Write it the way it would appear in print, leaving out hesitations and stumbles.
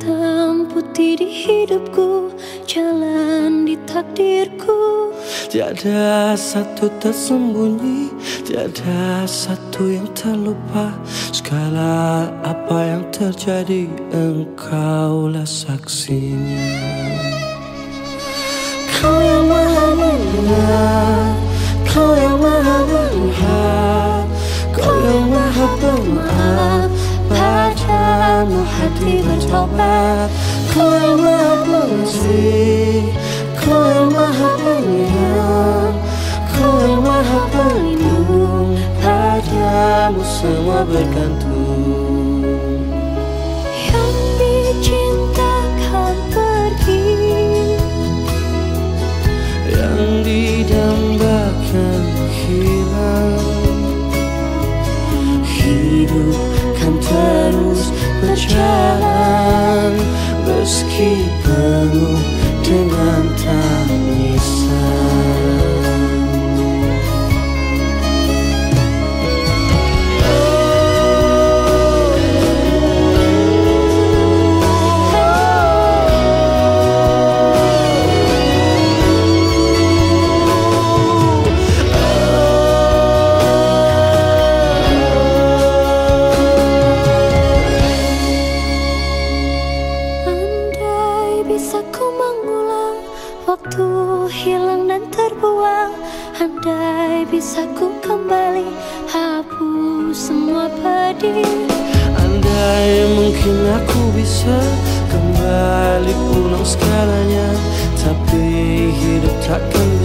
hitam putih di hidupku, jalan di takdirku. Tiada satu tersembunyi, tiada satu yang terlupa. Segala apa yang terjadi, engkaulah saksinya. Kau yang maha mendengar, kau yang maha melihat, kau yang maha pemaaf, padamu hati bertobat. Kau yang maha pengasih, kau yang maha penyayang, kau yang maha pelindung, padamu semua bergantung. Yang dicintakan pergi, yang didambakan hilang. Hidup kan terus berjalan meski penuh dengan tangisan. bisa ku mengulang waktu hilang dan terbuang. Andai bisa ku kembali hapus semua pedih. Andai mungkin aku bisa kembali ulang segalanya, tapi hidup takkan